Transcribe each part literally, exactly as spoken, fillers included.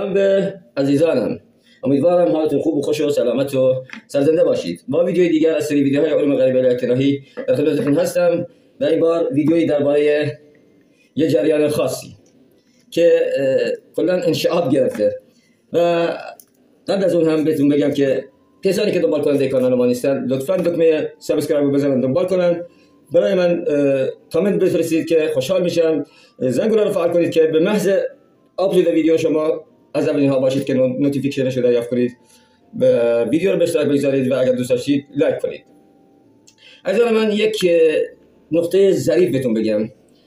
سلام به عزیزانم. امیدوارم حالتون خوب و خوش و سلامت و سرزنده باشید. با ویدیوی دیگر از سری ویدیوهای علوم غریبه اطلاعی در خدمتتون هستم. و این بار ویدیویی درباره یه جریان خاصی که کلا انشعاب گرفته و قبل از اون هم بهتون بگم که کسانی که دنبال کننده کانال ما نیستن لطفاً دکمه سابسکرایب رو بزنن دنبال کنن. برای من کامنت بفرستید که خوشحال میشم. زنگوله رو فعال کنید که به محض آپلود ویدیو شما از اولین ها باشید که نوتیفیکیشنش رو دریافت کنید. ویدیو رو به اشتراک بگذارید و اگر دوست داشتید لایک کنید. عزیزان من یک نقطه ظریف بهتون بگم.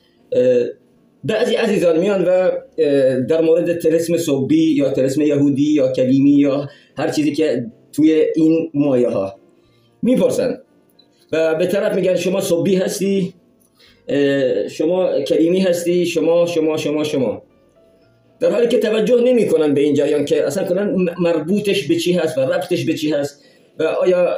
بعضی عزیزان میان و در مورد طلسم صبی یا طلسم یهودی یا کلیمی یا هر چیزی که توی این مایه ها میپرسن و به طرف میگن شما صبی هستی، شما کلیمی هستی، شما شما شما شما در حالی که توجه نمی کنن به این جریان که اصلا کنن مربوطش به چی هست و ربطش به چی هست و آیا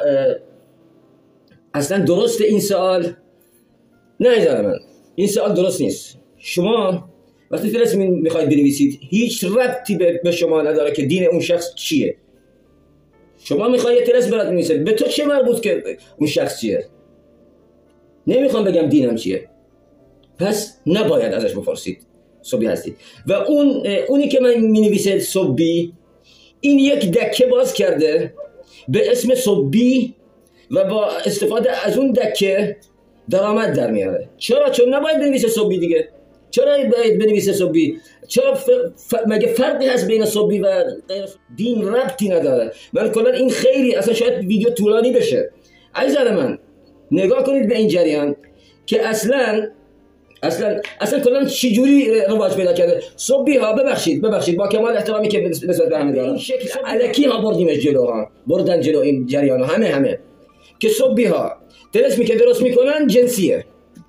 اصلا درست این سوال. نه ایزار من، این سوال درست نیست. شما وقتی طلسم میخواید بنویسید هیچ ربطی به شما نداره که دین اون شخص چیه. شما میخواید طلسم برات بنویسید، به تو چه مربوط که اون شخص چیه؟ نمیخوام بگم دینم چیه، پس نباید ازش بپرسید صبی هستید. و اون اونی که من مینویسه صبی، این یک دکه باز کرده به اسم صبی و با استفاده از اون دکه درآمد در میاره. چرا؟ چون نباید بنویسه صبی دیگه. چرا باید بنویسه صبی؟ چرا ف... ف... مگه فرقی هست بین صبی و غیر؟ دین ربطی نداره. من کلا این خیلی اصلا شاید ویدیو طولانی بشه. عزیزان من نگاه کنید به این جریان که اصلا اصلا اصلا کلا چجوری رواج پیدا کرده. صبی ها ببخشید ببخشید با کمال احترامی که نسبت به همه دارم، این شکل الکی ها بردیمش جلو ها بردن جلو این جریان ها همه همه که صبی ها طلسمی که درست میکنن جنسیه.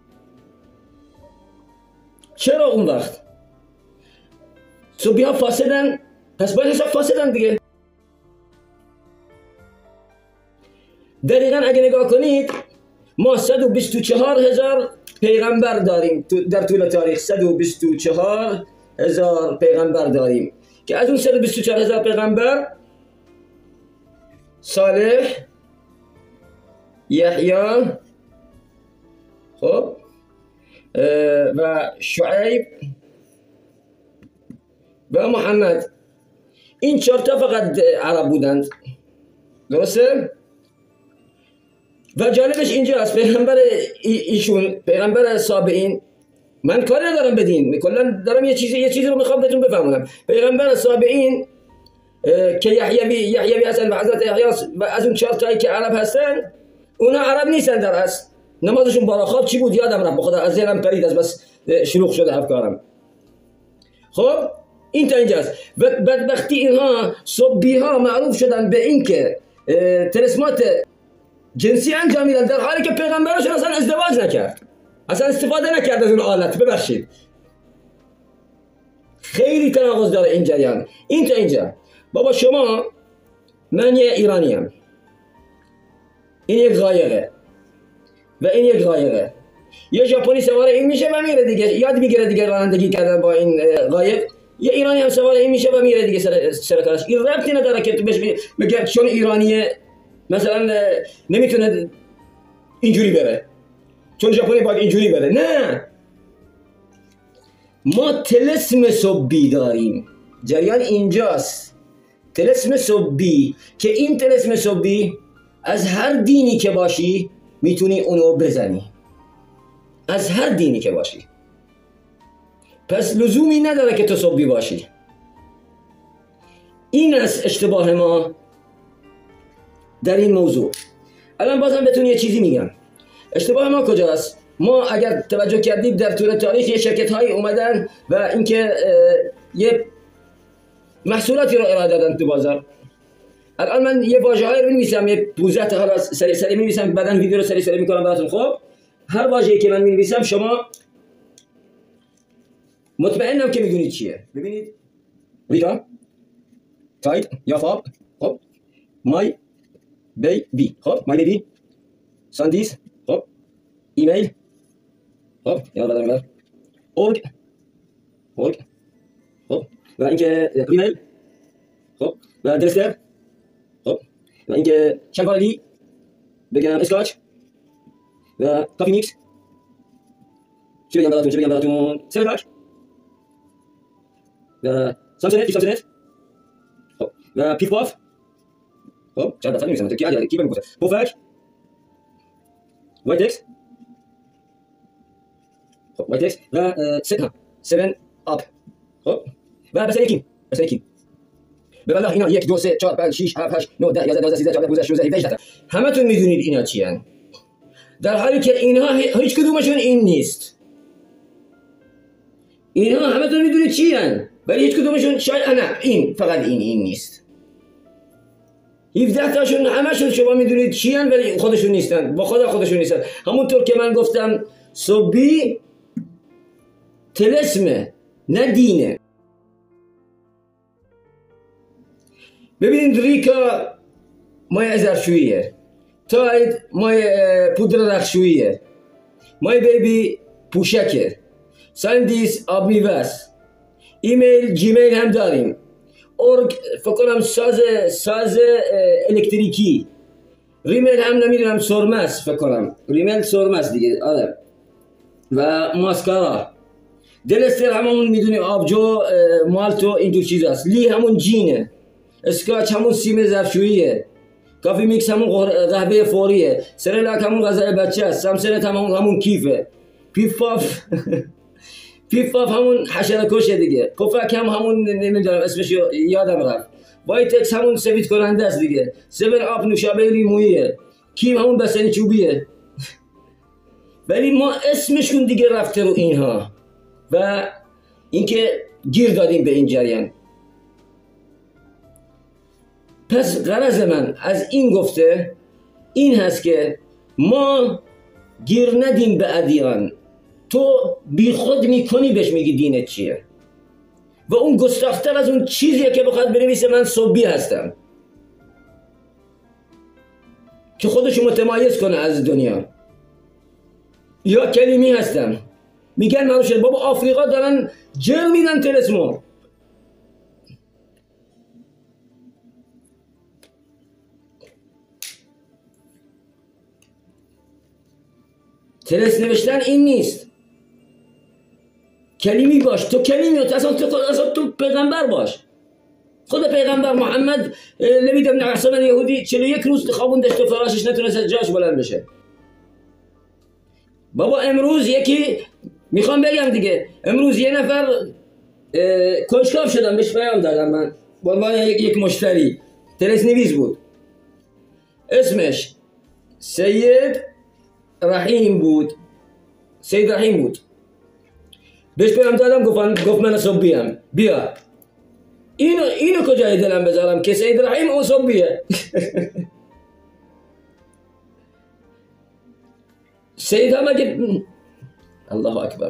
چرا اون وقت صبی ها فاسدن؟ پس باید حساب فاسدن دیگه. دقیقا اگه نگاه کنید ما صد و بیست و چهار هزار پیغمبر داریم در طول تاریخ. صد و بیست و چهار هزار پیغمبر داریم که از اون صد و بیست و چهار هزار پیغمبر صالح، یحیی، خب و شعیب و محمد، این چهار تا فقط عرب بودند، درسته؟ و جالبش اینجاست پیغمبر ایشون، پیغمبر سابعین، من کاری ندارم بدین، کلا دارم یه چیزی یه چیزی رو میخوام بهتون بفهمونم. پیغمبر سابعین که یحیی یحیی هستن و حضرت یحیی و از اون چهار تایی که عرب هستن، اونا عرب نیستن در اصل. نمازشون برای خواب چی بود یادم رفت، بخدا از ذهنم پرید، از بس شلوغ شده افکارم. خب این تا اینجاست. و بدبختی اینها صبی ها معروف شدن به این که طلسمات جنسی انجام میدن در حالی که پیغمبرشون اصلا ازدواج نکرد، اصلا استفاده نکرد از اون آلت. ببخشید خیلی تناقض داره این جریان. این تا اینجا. بابا شما، من یه ایرانیم، این یک قایقه و این یک قایقه، یه ژاپنی سوار این میشه و میره دیگه، یاد میگیره دیگه رانندگی کردن با این قایق. یه ایرانی هم سوار این میشه و میره دیگه سر سر کارش. این ربطی نداره که تو بهش بگی چون ایرانیه مثلا نمیتونه اینجوری بره، چون ژاپنی باید اینجوری بره. نه، ما طلسم صبی داریم. جریان اینجاست، طلسم صبی که این طلسم صبی از هر دینی که باشی میتونی اونو بزنی، از هر دینی که باشی. پس لزومی نداره که تو صبی باشی. این است اشتباه ما در این موضوع. الان بازم بهتون یه چیزی میگم. اشتباه ما کجاست؟ ما اگر توجه کردید در طول تاریخ یه شرکت هایی اومدن و اینکه یه محصولاتی رو ارائه دادن تو بازار. الان من یه واژه هایی رو می‌نویسم، یه پوزت حالا سری سری می‌نویسم، بعداً ویدیو رو سری سری می‌کنم براتون. خب هر واژه‌ای که من می‌نویسم شما مطمئنم که می‌دونید چیه. ببینید ریتا، تاید یا فاب، خب مای بیبی، خب مای بیبی، ساندیس، خب ایمیل، خب یا بعداً میاد اورگ اورگ، خب و اینکه ایمیل خب و دلستر، خب و اینکه شنگالی بگم اسکاچ و کافی میکس. چی بگم براتون چی بگم براتون سرلاک و سامسونت پیش سامسونت. خب و پیف پاف. خب چند دفعه می‌نویسم کی علی کی بگم پوفک وایتکس. خب وایتکس و سه سون آپ. خب و بس یکی بس یکی به والله اینا یک دو سه چهار پنج شش هفت هشت نه ده یازده دوازده سیزده چهارده پانزده شانزده هفده همتون میدونید اینا چی ان، در حالی که اینها هیچ کدومشون این نیست. اینها همتون میدونید چی ان ولی هیچ کدومشون شاید نه این فقط این این نیست. هفده تاشون همشون شما میدونید چی ان ولی خودشون نیستن، با خدا خودشون نیستن. همونطور که من گفتم صبی طلسمه نه دینه. ببینید ریکا مای ازرشوییه، تاید مای پودر رخشوییه، مای بیبی پوشکه، ساندیس آب میوه است، ایمیل جیمیل هم داریم، ارگ فکر کنم ساز ساز الکتریکی، ریمیل هم نمیدونم سرمه است فکر کنم، ریمیل سرمه است دیگه آره، و ماسکارا. دلستر همون میدونی آبجو مالتو این دو چیز است. لی همون جینه، اسکاچ همون سیم ظرفشوییه، کافی میکس همون قهوه فوریه، سرلاک همون غذای بچه است، سامسونت همون همون کیفه، پیف پاف پیف پاف همون حشره کشه دیگه، پفک هم همون نمیدونم اسمش یادم رفت، وایتکس همون سفید کننده است دیگه، سون آپ نوشابه لیموییه، کیم همون بستنی چوبیه. ولی ما اسمشون دیگه رفته رو اینها و اینکه گیر دادیم به این جریان. پس غرض من از این گفته این هست که ما گیر ندیم به ادیان. تو بی خود میکنی بهش میگی دینت چیه و اون گستاختر از اون چیزیه که بخواد بنویسه من صوبی هستم که خودشو متمایز کنه از دنیا، یا کلیمی هستم میگن منوشه بابا آفریقا دارن جر میدن تلسمو. تلس نوشتن این نیست، کلیمی باش. تو کلیمی اصلا تو, اصلا تو پیغمبر باش. خود پیغمبر محمد لبید ابن عصام یهودی چهل و یک روز خوابوندش تو فراشش نتونست از جاش بلند بشه. بابا امروز یکی میخوام بگم دیگه، امروز یه نفر کنجکاو شدم بهش پیام دادم من با عنوان یک, یک مشتری، تلس نویس بود، اسمش سید رحیم بود، سید رحیم بود. بهش پیام دادم گفت گفت من صبحیم بیا. اینو اینو کجای دلم بذارم که سید رحیم اون صبحیه. سید هم اگه الله اکبر،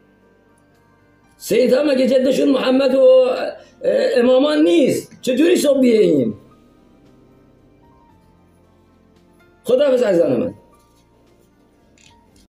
سید هم اگه جدشون محمد و امامان نیست چطوری صبحیه این؟ خداحافظ عزیزان من.